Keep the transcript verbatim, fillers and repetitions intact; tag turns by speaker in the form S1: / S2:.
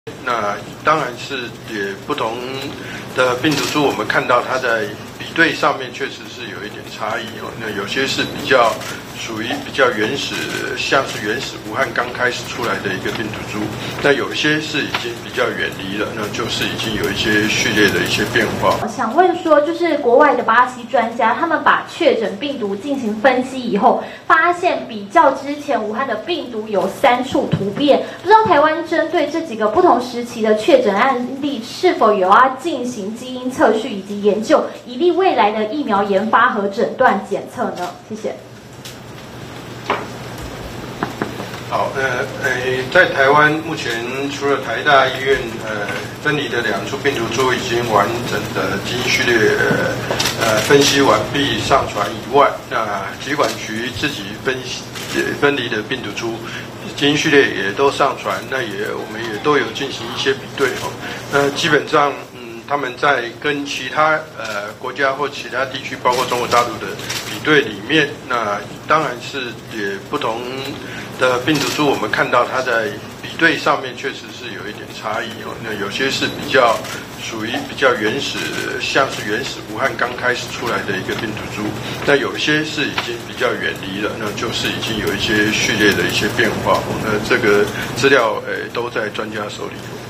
S1: 那当然是也不同的病毒株，我们看到它在比对上面确实是有一点差异哦。那有些是比较属于比较原始，像是原始武汉刚开始出来的一个病毒株，那有些是已经比较远离了，那就是已经有一些序列的一些变化。
S2: 我想问说，就是国外的巴西专家，他们把确诊病毒进行分析以后，发现比较之前武汉的病毒有三处突变，不知道台湾针对这几个不同时期的确诊案例，是否有要进行基因测序以及研究，以利未来的疫苗研发和诊断检测呢？谢谢。
S1: 好，呃，呃，在台湾目前除了台大医院呃分离的两处病毒株已经完整的基因序列呃分析完毕上传以外，那疾管局自己分析分离的病毒株基因序列也都上传，那也我们也都有进行一些比对哦。那基本上，嗯，他们在跟其他呃国家或其他地区，包括中国大陆的比对里面，那当然是也不同的病毒株，我们看到它在比对上面确实是有一点差异哦。那有些是比较属于比较原始，像是原始武汉刚开始出来的一个病毒株，那有些是已经比较远离了，那就是已经有一些序列的一些变化。那这个资料诶都在专家手里。